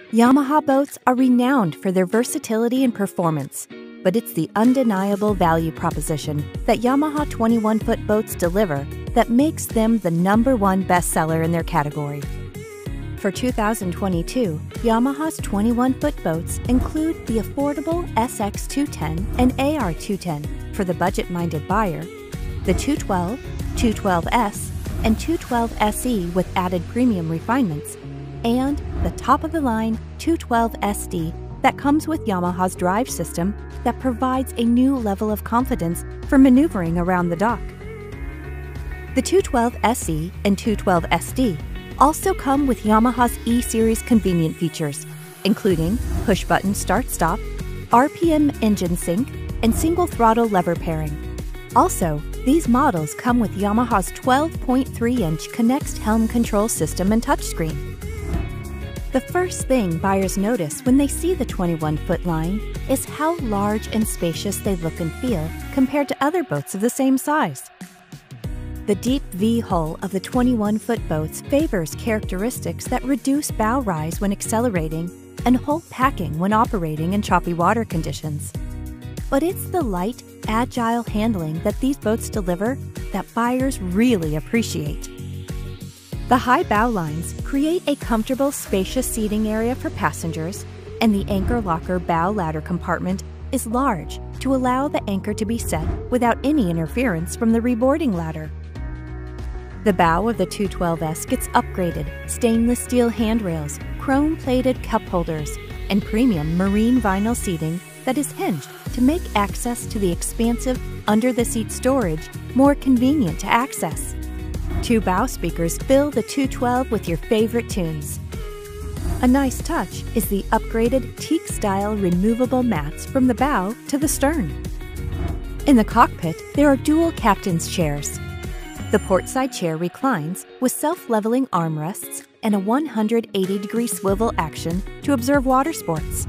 Yamaha boats are renowned for their versatility and performance, but it's the undeniable value proposition that Yamaha 21-foot boats deliver that makes them the #1 bestseller in their category. For 2022, Yamaha's 21-foot boats include the affordable SX210 and AR210 for the budget-minded buyer, the 212, 212S, and 212SE with added premium refinements, and the top-of-the-line 212SD that comes with Yamaha's drive system that provides a new level of confidence for maneuvering around the dock. The 212SE and 212SD also come with Yamaha's E-Series convenient features, including push-button start-stop, RPM engine sync, and single-throttle lever pairing. Also, these models come with Yamaha's 12.3-inch Connect helm control system and touchscreen. The first thing buyers notice when they see the 21-foot line is how large and spacious they look and feel compared to other boats of the same size. The deep V hull of the 21-foot boats favors characteristics that reduce bow rise when accelerating and hold packing when operating in choppy water conditions. But it's the light, agile handling that these boats deliver that buyers really appreciate. The high bow lines create a comfortable, spacious seating area for passengers, and the anchor locker bow ladder compartment is large to allow the anchor to be set without any interference from the reboarding ladder. The bow of the 212S gets upgraded stainless steel handrails, chrome-plated cup holders, and premium marine vinyl seating that is hinged to make access to the expansive under-the-seat storage more convenient to access. 2 bow speakers fill the 212 with your favorite tunes. A nice touch is the upgraded teak-style removable mats from the bow to the stern. In the cockpit, there are dual captain's chairs. The portside chair reclines with self-leveling armrests and a 180-degree swivel action to observe water sports.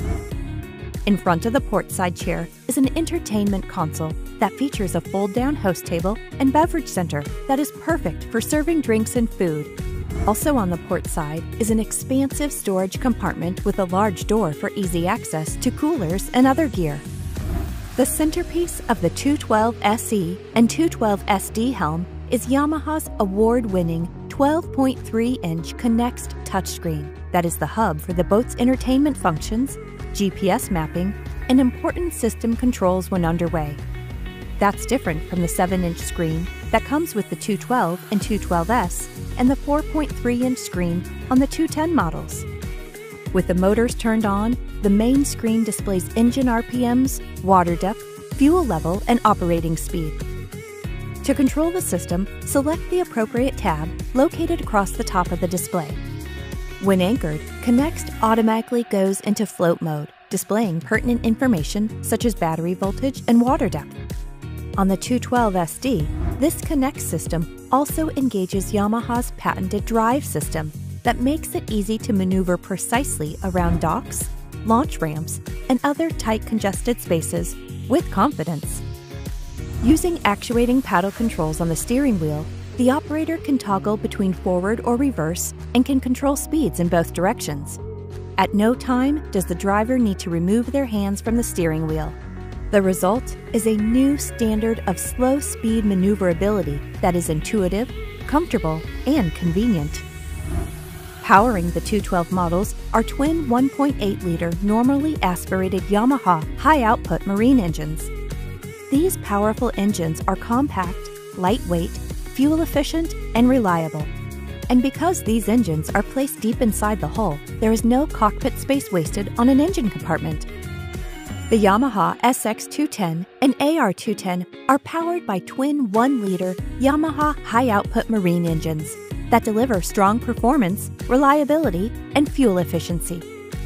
In front of the portside chair is an entertainment console that features a fold-down host table and beverage center that is perfect for serving drinks and food. Also on the port side is an expansive storage compartment with a large door for easy access to coolers and other gear. The centerpiece of the 212SE and 212SD helm is Yamaha's award-winning 12.3-inch Connect touchscreen that is the hub for the boat's entertainment functions, GPS mapping, and important system controls when underway. That's different from the 7-inch screen that comes with the 212 and 212S and the 4.3-inch screen on the 210 models. With the motors turned on, the main screen displays engine RPMs, water depth, fuel level, and operating speed. To control the system, select the appropriate tab located across the top of the display. When anchored, Connect automatically goes into float mode, displaying pertinent information such as battery voltage and water depth. On the 212SD, this Connect system also engages Yamaha's patented drive system that makes it easy to maneuver precisely around docks, launch ramps, and other tight congested spaces with confidence. Using actuating paddle controls on the steering wheel, the operator can toggle between forward or reverse and can control speeds in both directions. At no time does the driver need to remove their hands from the steering wheel. The result is a new standard of slow-speed maneuverability that is intuitive, comfortable, and convenient. Powering the 212 models are twin 1.8-liter normally aspirated Yamaha high-output marine engines. These powerful engines are compact, lightweight, fuel-efficient, and reliable. And because these engines are placed deep inside the hull, there is no cockpit space wasted on an engine compartment. The Yamaha SX210 and AR210 are powered by twin 1-liter Yamaha high-output marine engines that deliver strong performance, reliability, and fuel efficiency.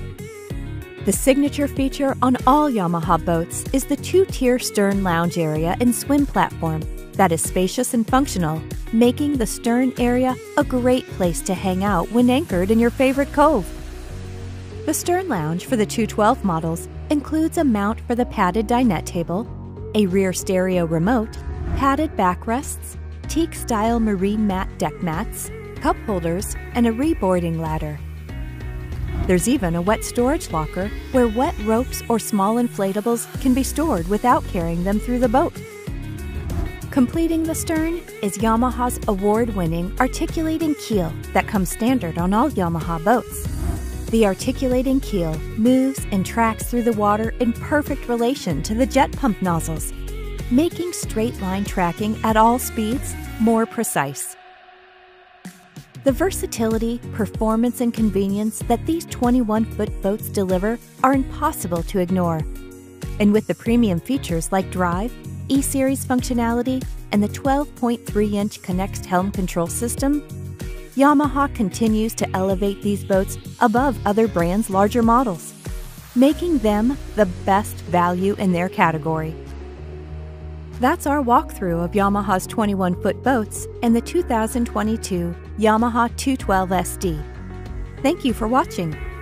The signature feature on all Yamaha boats is the 2-tier stern lounge area and swim platform that is spacious and functional, making the stern area a great place to hang out when anchored in your favorite cove. The stern lounge for the 212 models includes a mount for the padded dinette table, a rear stereo remote, padded backrests, teak-style marine mat deck mats, cup holders, and a reboarding ladder. There's even a wet storage locker where wet ropes or small inflatables can be stored without carrying them through the boat. Completing the stern is Yamaha's award-winning articulating keel that comes standard on all Yamaha boats. The articulating keel moves and tracks through the water in perfect relation to the jet pump nozzles, making straight-line tracking at all speeds more precise. The versatility, performance, and convenience that these 21-foot boats deliver are impossible to ignore. And with the premium features like Drive, E-Series functionality, and the 12.3-inch Connect helm control system, Yamaha continues to elevate these boats above other brands' larger models, making them the best value in their category. That's our walkthrough of Yamaha's 21-foot boats and the 2022 Yamaha 212 SD. Thank you for watching.